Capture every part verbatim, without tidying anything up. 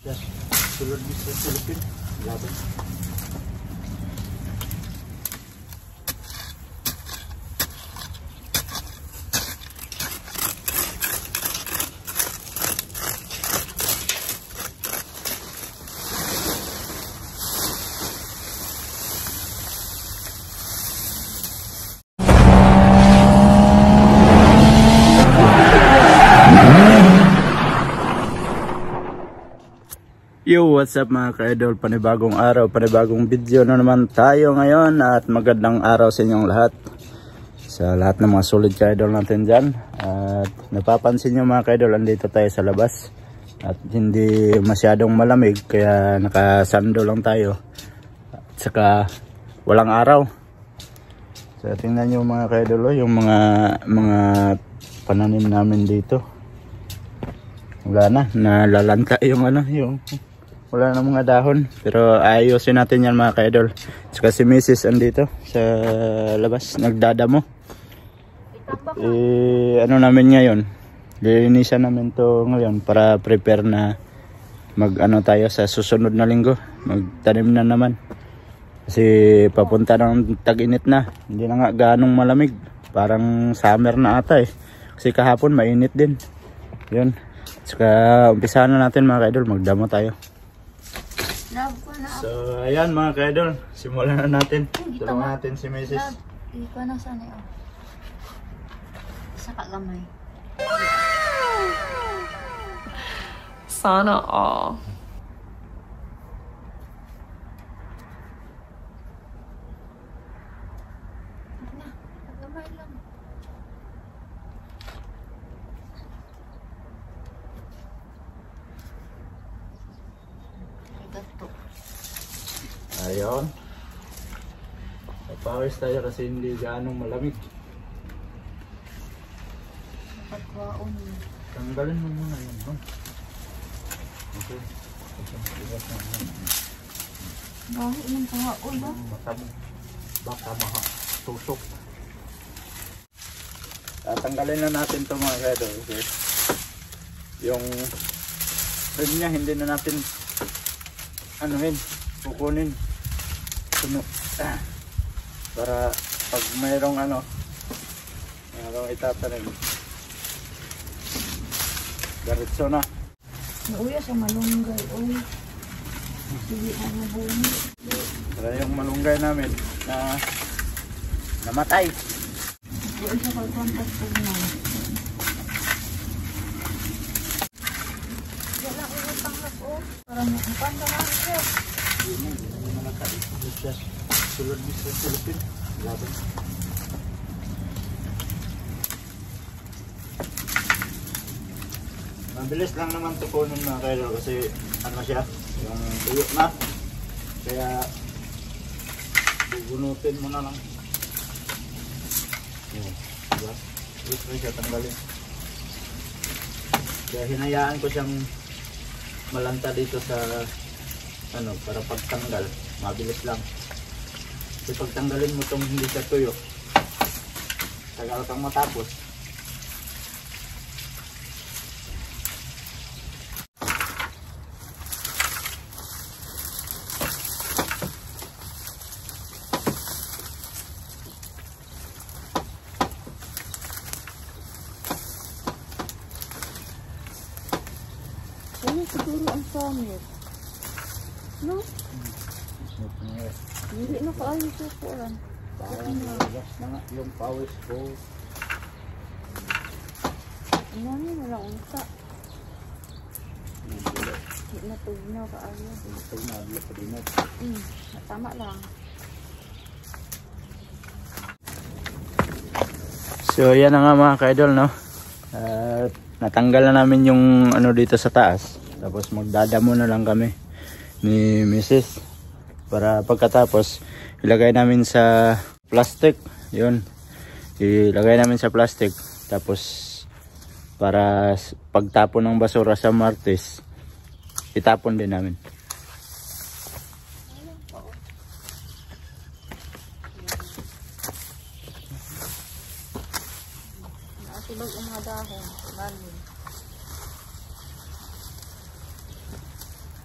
Yes, sulod ni sa Philippine. Laban. Yo, what's up mga ka-idol? Panibagong araw, panibagong video na naman tayo ngayon. At magandang araw sa inyong lahat, sa lahat ng mga solid ka-idol natin dyan. At napapansin nyo mga ka-idol, andito tayo sa labas at hindi masyadong malamig, kaya nakasando lang tayo at saka walang araw. So tingnan nyo mga ka-idol, yung mga mga pananim namin dito, wala na, nalalanta yung ano, yung wala na mga dahon. Pero ayusin natin yan mga ka-idol. Saka si Missus andito sa labas, nagdadamo. Eh, ano namin ngayon, lilinisan namin to ngayon para prepare na mag ano tayo sa susunod na linggo, magtanim na naman. Kasi papunta ng tag-init na, hindi na nga ganong malamig, parang summer na ata eh. Kasi kahapon mainit din. Yun, saka umpisahan na natin mga ka-idol, magdamo tayo. So ayan mga ka-idol, simulan na natin. Tulungan natin si Missus Iko na sana yun. Sa kagamay. Sana all. Na, kagamay lang. Gato. Ayun, napawis tayo kasi hindi ganong malamig. Pagwaon mo. Tanggalin mo muna yun, no? Okay. Bakit nang pagwaon ba? Baka, baka makatusok. Tatanggalin na natin ito mga ka-idol. Okay. Yung rim niya hindi na natin anuhin, kukunin. Suno. Ah. Para pag mayroong ano, mayroong itatanim, diretso na. Nauya sa malunggay. Uy. Sige na bumi. Para yung malunggay namin na namatay. Uy sa pagkontak po na. Wala ko yung panglap o. Parang nakupan ka nga ito. Sulod ni sa Philippine. Laban. Mabilis lang naman tukunin mga ka-idol kasi ano siya, yung tuyo na. Kaya bubunutin mo na lang. Yan, diba? Gusto rin siya tanggalin. Kaya hinayaan ko siyang malanta dito sa ano, para pagtanggal mabilis lang. Kasi pagtanggalin mo itong hindi siya tuyo, tagal kang matapos. Ano siguro ang pangit? No? Hindi na kaayo sa kuran. Parang nalagas na nga yung pawis ko. Ano nyo na lang unta. Hindi na tugnaw kaayo. Pag nagla pa din at Hmm, tama lang. so yan na nga mga ka-idol, no? At natanggal na namin yung ano dito sa taas. Tapos magdadamo na lang kami ni Missus para pagkatapos ilagay namin sa plastic. Yun, ilagay namin sa plastic. Tapos para pagtapon ng basura sa Martes, itapon din namin. Nasilog ang mga dahon. Galing.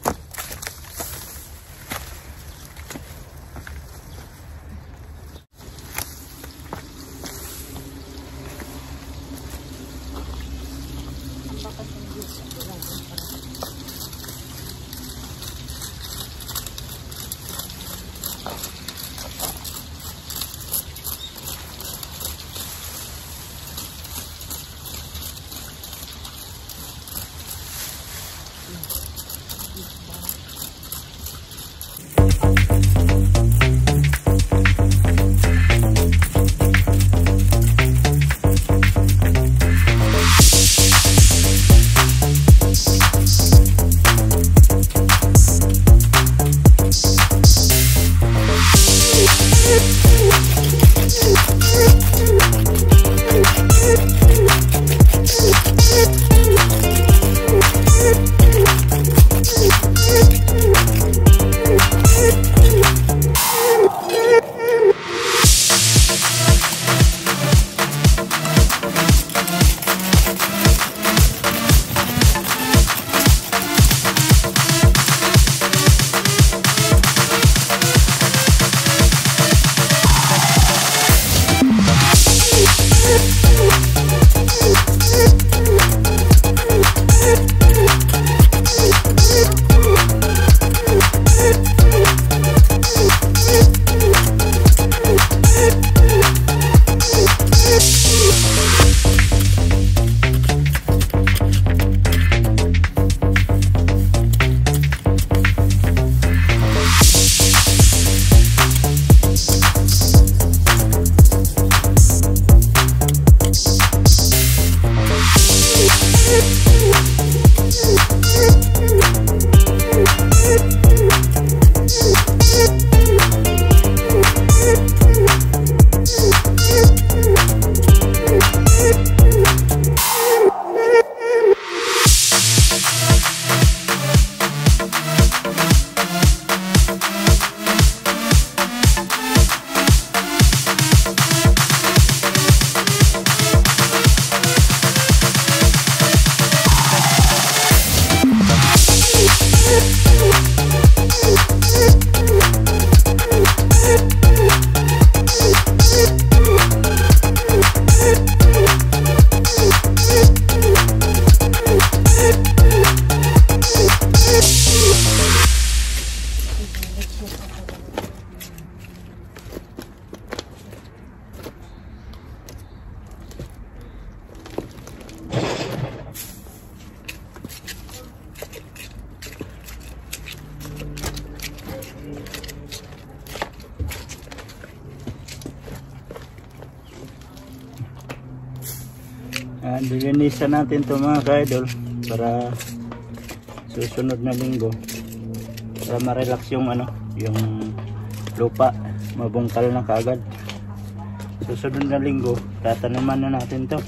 Ayan, dilinisan natin ito mga ka-idol para susunod na linggo para ma-relax yung ano, yung lupa, mabungkal na kaagad. Susunod na linggo tataniman na natin to.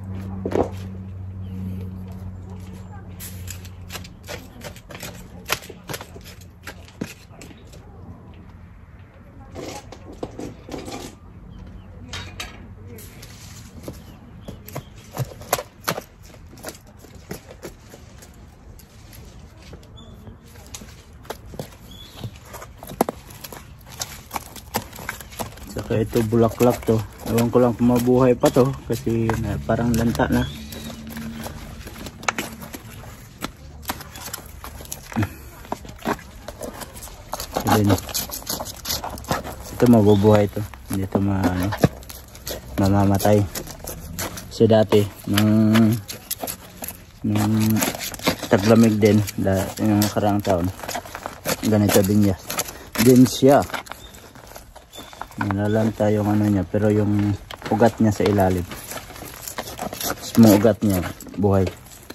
Saka ito bulaklak to. Ewan ko lang kung mabuhay pa to kasi na, parang lanta na. Then, ito mabubuhay to. Hindi ito ma, ano, mamamatay. Kasi dati nung nung taglamig din da, yung nakarang taon ganito din niya. Din siya. Nalalanta yung ano niya, pero yung ugat niya sa ilalim, small ugat niya buhay.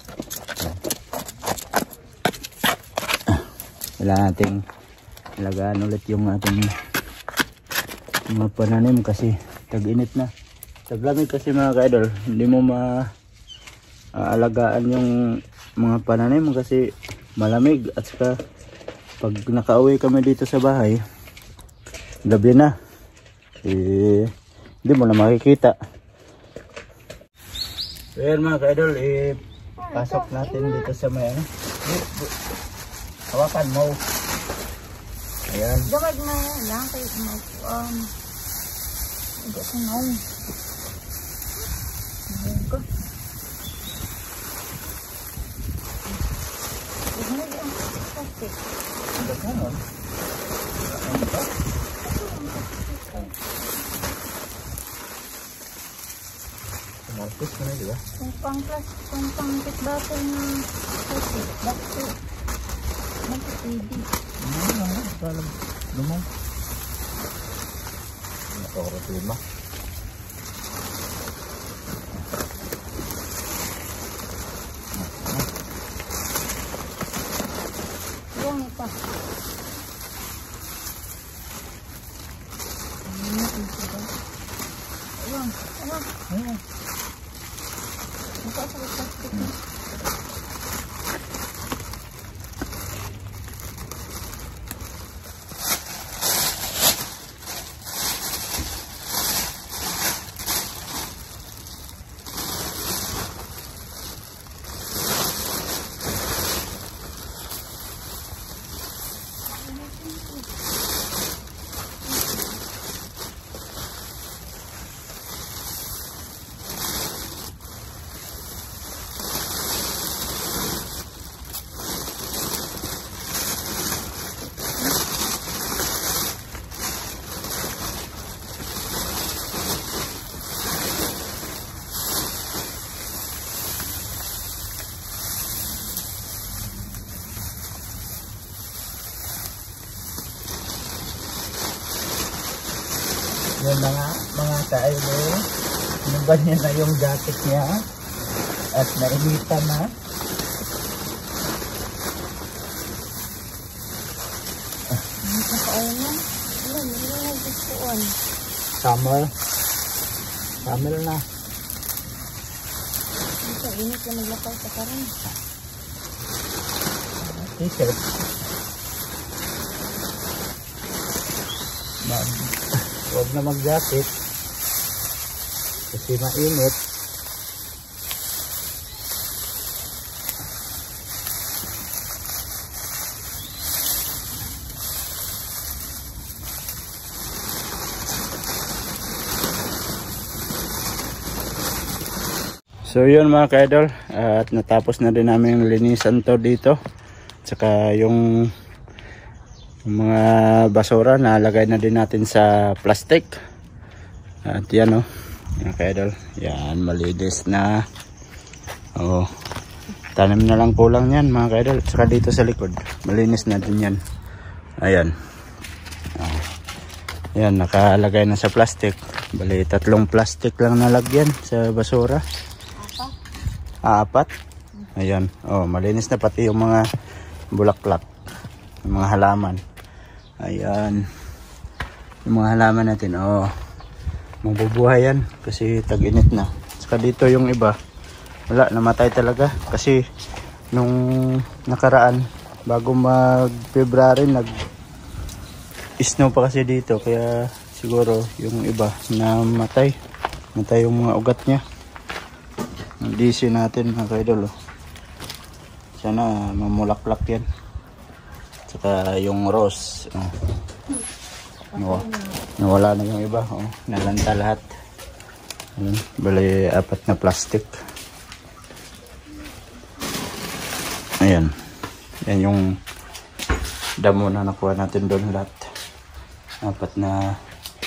Kailangan nating ilagaan ulit yung ating mga pananim kasi tag-init na, taglamig kasi mga ka-idol. Hindi mo maaalagaan yung mga pananim kasi malamig. At saka pag nakauwi kami dito sa bahay, gabi na, eh, hindi mo na makikita. So yan mga ka-idol, eh, pasok natin dito sa may ano, hawakan mo. Ayan. Gawag na lang kayo mag um hindi sa naong ko. Ini ang plastic. Ito kanon. Markus mana juga? Tumpang plas, tumpang pit bottle na plastic. Bakit? Magpapidi. Ano na? Dalam lumang. Nakakura lima. Buang ito. Buang. Buang. Ayan. Buka sa plastic na. Yan mga mga ka-idol, sinuban niya na yung jacket niya at nainitan na. Hindi pa kaungan. Wala, hindi na naggustuan. Summer. Summer na. Hindi ka init na maglakaw sa karon. T-shirt. Huwag na mag-jacket kasi mainit. So yun mga ka-idol, at natapos na din namin yung linisan to dito. Tsaka yung, yung mga basura nalagay na din natin sa plastic. At yan o, mga ka-idol, yan malinis na. Oh, tanim na lang kulang yan mga ka-idol. Tsaka dito sa likod malinis na din yan. Ayan, Yan, nakalagay na sa plastic. Bali, tatlong plastic lang nalagyan sa basura. Apat? Apat? Ayan. Oh, malinis na pati yung mga bulaklak. Yung mga halaman. Ayan. Yung mga halaman natin, oh. Mabubuhay yan kasi tag-init na. Saka dito yung iba, wala, namatay talaga. Kasi nung nakaraan, bago mag-February, nag snow pa kasi dito, kaya siguro yung iba namatay. Namatay yung mga ugat niya. Ang D C natin mga kaidol, oh. Sana mamulaklak yan. Saka yung rose, oh. Nawa, nawala na yung iba, oh. Nalanta lahat. Ayan, bali apat na plastic. Ayan. Yan yung damo na nakuha natin doon lahat. Apat na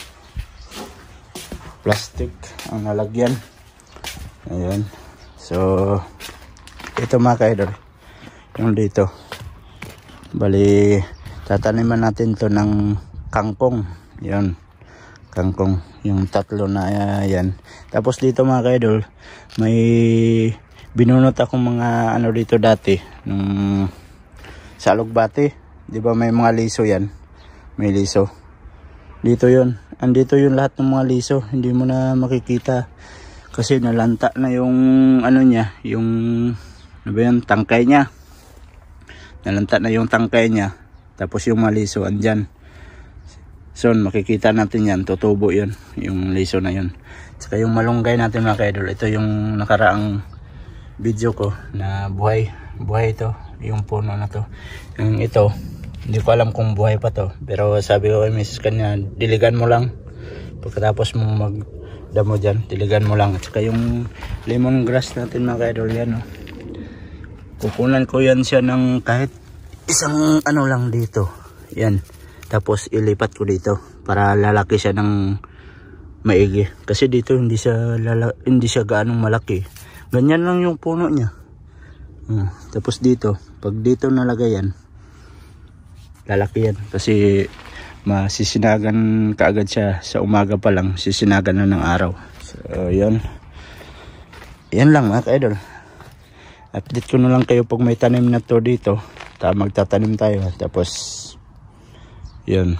plastic ang nalagyan. Ayan. So, ito mga kaidol, yung dito. Bali, tataniman natin to ng kangkong. Yan. Kangkong. Yung tatlo na uh, yan. Tapos dito mga kaidol, may binunot akong mga ano dito dati. Nung sa Alugbati. Di ba may mga liso yan? May liso. Dito yun. Andito yung lahat ng mga liso. Hindi mo na makikita. Kasi nalanta na yung ano niya. Yung ano ba yun? Tangkay niya. Nalanta na yung tangkay niya. Tapos yung mga liso andyan. So makikita natin yan. Tutubo yun. Yung liso na yun. Saka yung malunggay natin mga kaidol. Ito yung nakaraang video ko na buhay. Buhay ito. Yung puno na to. Yung ito. Hindi ko alam kung buhay pa to. Pero sabi ko kay misis kanya, diligan mo lang. Pagkatapos mo magdamo dyan, diligan mo lang. At saka yung lemongrass natin mga kaidol yan. Oh. Kukunan ko yan siya ng kahit isang ano lang dito. Yan. Tapos ilipat ko dito. Para lalaki siya ng maigi. Kasi dito hindi siya, lala, hindi siya gaanong malaki. Ganyan lang yung puno niya. Hmm. Tapos dito, pag dito nalagay yan, lalaki yan kasi masisinagan kaagad siya sa umaga pa lang, sisinagan na ng araw. So yan, yan lang mga kaidol. Update ko na lang kayo pag may tanim na to dito. Ta magtatanim tayo. Tapos yun,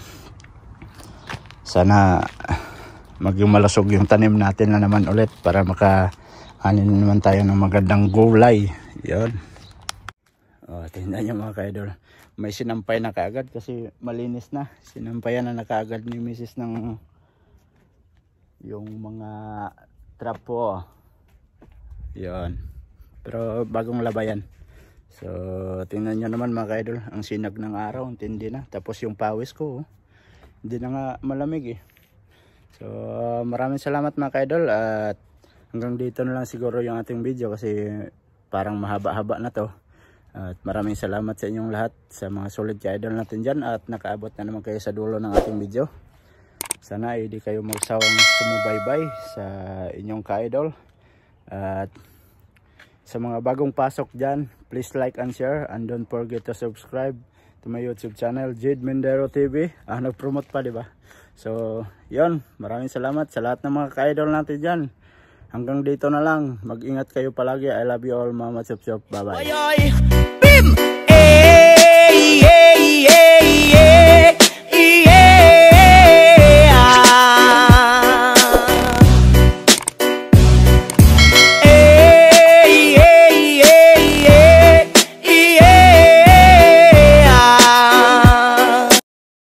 sana maging malusog yung tanim natin na naman ulit para maka anin naman tayo ng magandang gulay. Yun. Oh, tingnan nyo mga kaidol. May sinampay na kaagad kasi malinis na. Sinampayan na nakaagad ni misis ng yung mga trapo. Yun. Pero bagong labayan. So tingnan nyo naman mga kaidol. Ang sinag ng araw, ang tindi na. Tapos yung pawis ko, oh, hindi na nga malamig eh. So maraming salamat mga kaidol. At hanggang dito na lang siguro yung ating video kasi parang mahaba-haba na to. At maraming salamat sa inyong lahat, sa mga solid ka-idol natin dyan. At nakaabot na naman kayo sa dulo ng ating video. Sana hindi kayo magsawang sumubaybay sa inyong ka-idol. At sa mga bagong pasok dyan, please like and share. And don't forget to subscribe to my YouTube channel, Jade Mindero T V. Ah, nag-promote pa diba? So yun, maraming salamat sa lahat ng mga ka-idol natin dyan. Hanggang dito na lang. Mag-ingat kayo palagi. I love you all, Mama Chop Chop. Bye bye.